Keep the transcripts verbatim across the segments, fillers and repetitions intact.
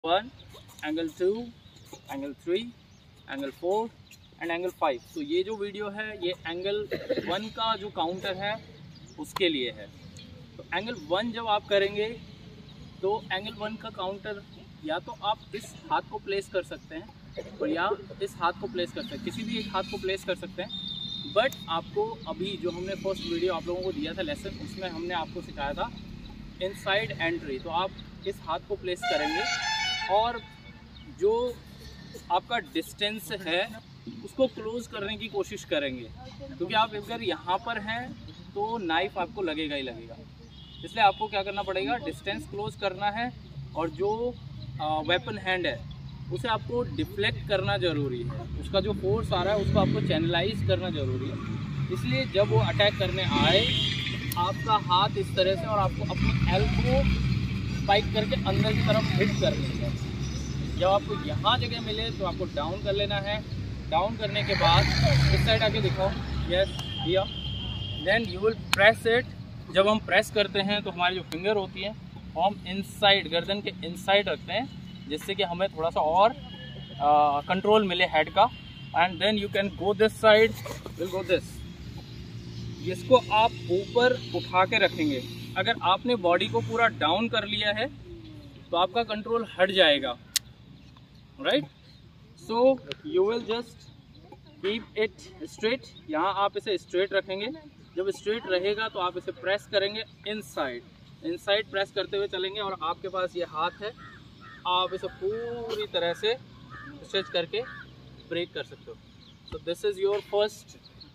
One, angle two, angle three, angle four and angle five. तो ये जो video है ये एंगल वन का जो काउंटर है उसके लिए है। तो एंगल वन जब आप करेंगे तो एंगल वन का काउंटर या तो आप इस हाथ को प्लेस कर सकते हैं और या इस हाथ को प्लेस कर सकते हैं, किसी भी एक हाथ को प्लेस कर सकते हैं। बट आपको अभी जो हमने फर्स्ट वीडियो आप लोगों को दिया था लेसन, उसमें हमने आपको सिखाया था इनसाइड एंट्री। तो आप इस हाथ को प्लेस करेंगे और जो आपका डिस्टेंस है उसको क्लोज करने की कोशिश करेंगे, क्योंकि आप अगर यहाँ पर हैं तो नाइफ आपको लगेगा ही लगेगा। इसलिए आपको क्या करना पड़ेगा, डिस्टेंस क्लोज करना है और जो वेपन हैंड है उसे आपको डिफ्लेक्ट करना ज़रूरी है। उसका जो फोर्स आ रहा है उसको आपको चैनलाइज करना ज़रूरी है। इसलिए जब वो अटैक करने आए आपका हाथ इस तरह से और आपको अपनी एल्बो स्पाइक करके अंदर की तरफ हिट करनी है। जब आपको यहाँ जगह मिले तो आपको डाउन कर लेना है। डाउन करने के बाद इस साइड आके दिखाओ, yes here, then you will press it. जब हम प्रेस करते हैं तो हमारी जो फिंगर होती है वो हम इनसाइड गर्दन के इनसाइड रखते हैं, जिससे कि हमें थोड़ा सा और कंट्रोल मिले हेड का। And then you can go this side, will go this. इसको आप ऊपर उठा के रखेंगे। अगर आपने बॉडी को पूरा डाउन कर लिया है तो आपका कंट्रोल हट जाएगा, right. So you will just keep it straight. यहाँ आप इसे स्ट्रेट रखेंगे। जब स्ट्रेट रहेगा तो आप इसे प्रेस करेंगे इनसाइड। इनसाइड प्रेस करते हुए चलेंगे और आपके पास ये हाथ है, आप इसे पूरी तरह से स्ट्रेच करके ब्रेक कर सकते हो। So this is your first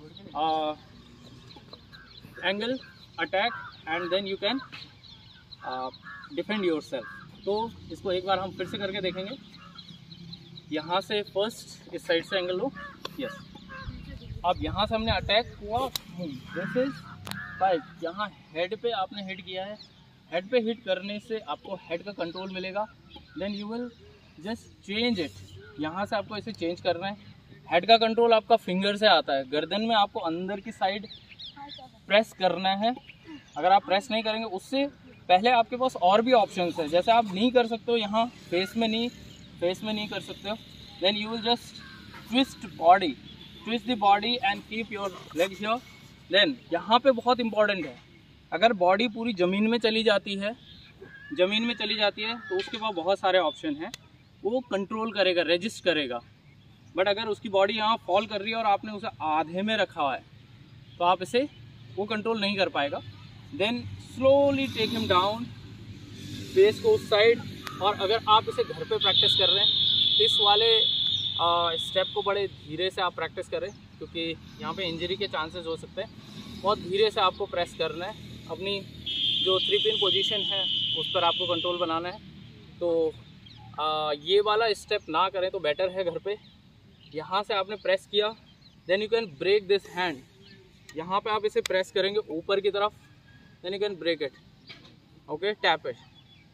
angle attack and then you can defend yourself. तो इसको एक बार हम फिर से करके देखेंगे। यहाँ से फर्स्ट इस साइड से एंगल लो, यस। अब यहाँ से हमने अटैक हुआ, दिस इज फाइव। यहाँ हेड पे आपने हिट किया है। हेड पे हिट करने से आपको हेड का कंट्रोल मिलेगा। Then you will just change it. यहाँ से आपको इसे चेंज करना है। हेड का कंट्रोल आपका फिंगर से आता है। गर्दन में आपको अंदर की साइड प्रेस करना है। अगर आप प्रेस नहीं करेंगे, उससे पहले आपके पास और भी ऑप्शंस है। जैसे आप नी कर सकते हो, यहाँ फेस में नी, फेस में नी कर सकते हो। Then you will just twist body, twist the body and keep your legs here. Then यहाँ पे बहुत इंपॉर्टेंट है, अगर बॉडी पूरी ज़मीन में चली जाती है, ज़मीन में चली जाती है तो उसके पास बहुत सारे ऑप्शन हैं, वो कंट्रोल करेगा, रेजिस्ट करेगा। बट अगर उसकी बॉडी यहाँ फॉल कर रही है और आपने उसे आधे में रखा हुआ है तो आप इसे वो कंट्रोल नहीं कर पाएगा। Then slowly take him down, face को उस साइड। और अगर आप इसे घर पे प्रैक्टिस कर रहे हैं तो इस वाले स्टेप को बड़े धीरे से आप प्रैक्टिस करें, क्योंकि यहाँ पे इंजरी के चांसेस हो सकते हैं। बहुत धीरे से आपको प्रेस करना है। अपनी जो थ्री पिन पोजीशन है उस पर आपको कंट्रोल बनाना है। तो आ, ये वाला स्टेप ना करें तो बेटर है घर पे। यहाँ से आपने प्रेस किया, then you can break this hand. यहाँ पे आप इसे प्रेस करेंगे ऊपर की तरफ, then you can break it, okay, tap it,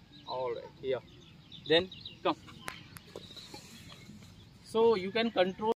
alright, या then come. So you can control